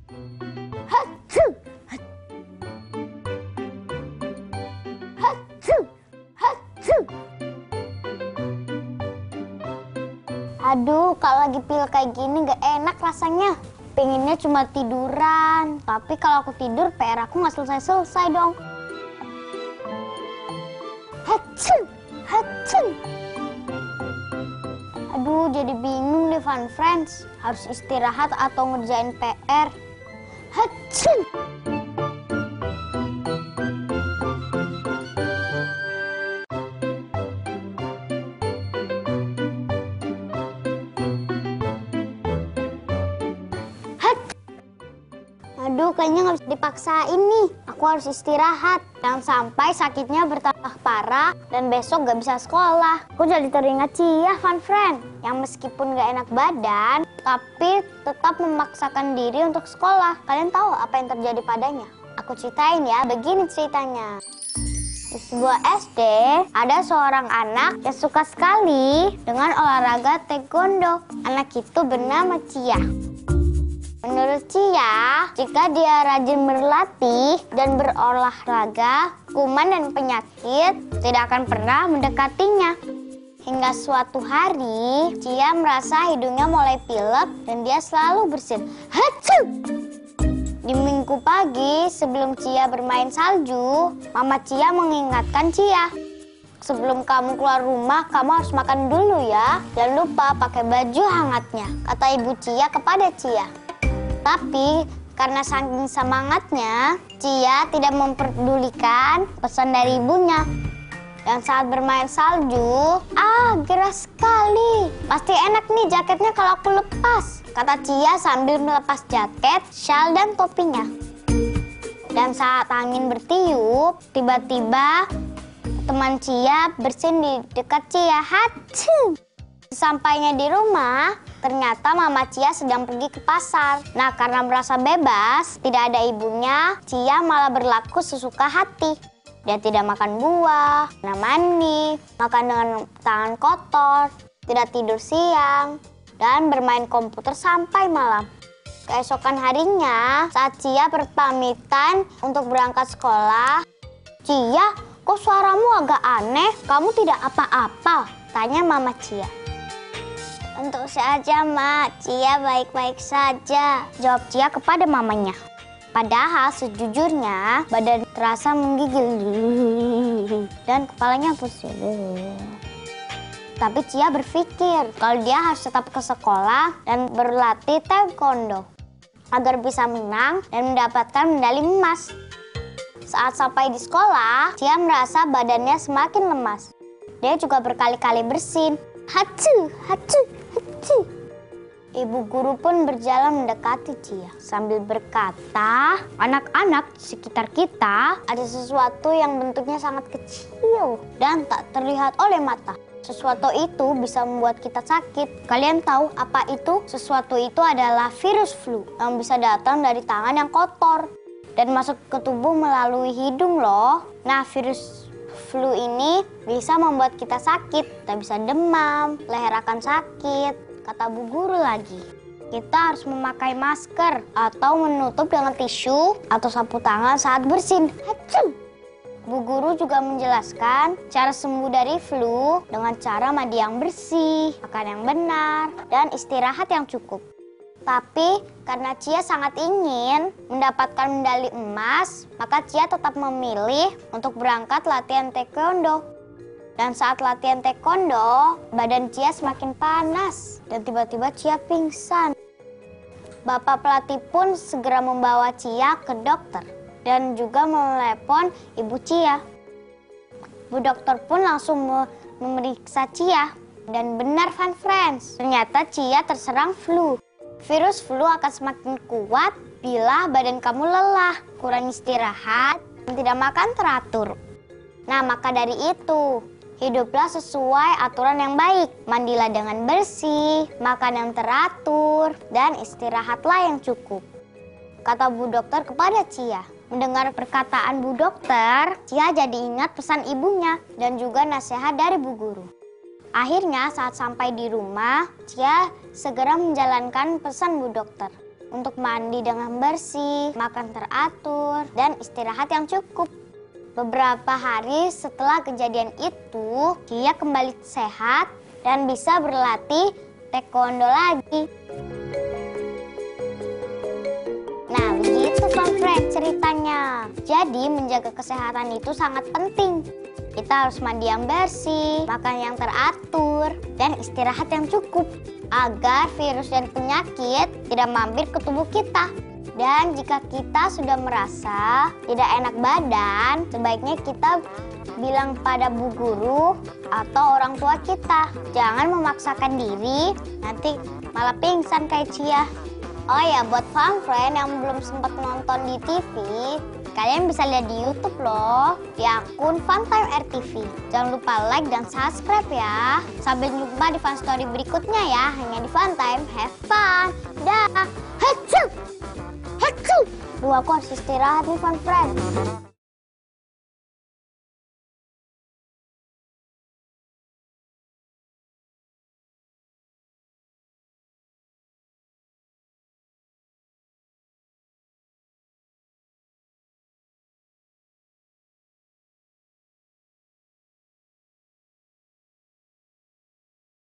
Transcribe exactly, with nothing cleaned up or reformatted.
Hacu! Hacu! Hacu! Aduh, kalau lagi pil kayak gini gak enak rasanya. Pengennya cuma tiduran. Tapi kalau aku tidur, P R aku gak selesai-selesai dong. Hacu! Hacu! Aduh, jadi bingung deh Fun Friends. Harus istirahat atau ngerjain P R. Hacu! Aduh, kayaknya nggak bisa dipaksain nih. Aku harus istirahat. Jangan sampai sakitnya bertambah parah dan besok nggak bisa sekolah. Aku jadi teringat Cia, Fun Friend, yang meskipun nggak enak badan, tapi tetap memaksakan diri untuk sekolah. Kalian tahu apa yang terjadi padanya? Aku ceritain ya, begini ceritanya. Di sebuah S D, ada seorang anak yang suka sekali dengan olahraga taekwondo. Anak itu bernama Cia. Menurut Cia, jika dia rajin berlatih dan berolahraga, kuman dan penyakit tidak akan pernah mendekatinya. Hingga suatu hari, Cia merasa hidungnya mulai pilek dan dia selalu bersin. Hacu! Di minggu pagi, sebelum Cia bermain salju, Mama Cia mengingatkan Cia. Sebelum kamu keluar rumah, kamu harus makan dulu ya. Jangan lupa pakai baju hangatnya, kata Ibu Cia kepada Cia. Tapi karena saking semangatnya, Cia tidak memperdulikan pesan dari ibunya. Dan saat bermain salju, ah gerah sekali. Pasti enak nih jaketnya kalau aku lepas, kata Cia sambil melepas jaket, syal dan topinya. Dan saat angin bertiup, tiba-tiba teman Cia bersin di dekat Cia. Hacu! Sampainya di rumah, ternyata Mama Cia sedang pergi ke pasar. Nah, karena merasa bebas, tidak ada ibunya, Cia malah berlaku sesuka hati. Dia tidak makan buah, tidak mandi, makan dengan tangan kotor, tidak tidur siang, dan bermain komputer sampai malam. Keesokan harinya, saat Cia berpamitan untuk berangkat sekolah, Cia, kok suaramu agak aneh? Kamu tidak apa-apa? Tanya Mama Cia. Tentu saja, Mak. Cia baik-baik saja, jawab Cia kepada mamanya. Padahal sejujurnya badan terasa menggigil dan kepalanya pusing. Tapi Cia berpikir kalau dia harus tetap ke sekolah dan berlatih taekwondo agar bisa menang dan mendapatkan medali emas. Saat sampai di sekolah, Cia merasa badannya semakin lemas. Dia juga berkali-kali bersin. Hacu, hacu, hacu. Ibu guru pun berjalan mendekati Cia sambil berkata, anak-anak di sekitar kita ada sesuatu yang bentuknya sangat kecil dan tak terlihat oleh mata. Sesuatu itu bisa membuat kita sakit. Kalian tahu apa itu? Sesuatu itu adalah virus flu yang bisa datang dari tangan yang kotor dan masuk ke tubuh melalui hidung loh. Nah, virus flu ini bisa membuat kita sakit. Kita bisa demam, leher akan sakit, kata Bu Guru lagi. Kita harus memakai masker atau menutup dengan tisu atau sapu tangan saat bersin. Hacu! Bu Guru juga menjelaskan cara sembuh dari flu dengan cara mandi yang bersih, makan yang benar, dan istirahat yang cukup. Tapi karena Cia sangat ingin mendapatkan medali emas, maka Cia tetap memilih untuk berangkat latihan taekwondo. Dan saat latihan taekwondo, badan Cia semakin panas dan tiba-tiba Cia pingsan. Bapak pelatih pun segera membawa Cia ke dokter dan juga menelepon Ibu Cia. Bu dokter pun langsung memeriksa Cia dan benar Fun Friends, ternyata Cia terserang flu. Virus flu akan semakin kuat bila badan kamu lelah, kurang istirahat, dan tidak makan teratur. Nah, maka dari itu, hiduplah sesuai aturan yang baik. Mandilah dengan bersih, makan yang teratur, dan istirahatlah yang cukup, kata Bu dokter kepada Cia. Mendengar perkataan Bu dokter, Cia jadi ingat pesan ibunya dan juga nasihat dari Bu Guru. Akhirnya saat sampai di rumah, Cia segera menjalankan pesan Bu dokter. untuk mandi dengan bersih, makan teratur, dan istirahat yang cukup. Beberapa hari setelah kejadian itu, Cia kembali sehat dan bisa berlatih taekwondo lagi. Nah, begitu Fun Friend ceritanya. Jadi, menjaga kesehatan itu sangat penting. Kita harus mandi yang bersih, makan yang teratur, dan istirahat yang cukup agar virus dan penyakit tidak mampir ke tubuh kita. Dan jika kita sudah merasa tidak enak badan, sebaiknya kita bilang pada bu guru atau orang tua kita. Jangan memaksakan diri, nanti malah pingsan kayak Cia. Oh ya, buat Fun Friend yang belum sempat nonton di T V, kalian bisa lihat di YouTube loh, di akun Funtime R T V. Jangan lupa like dan subscribe ya. Sampai jumpa di Fun Story berikutnya ya, hanya di Funtime. Have fun! Dah! Hacu! Hacu! Duh, aku harus istirahat nih Fun Friend.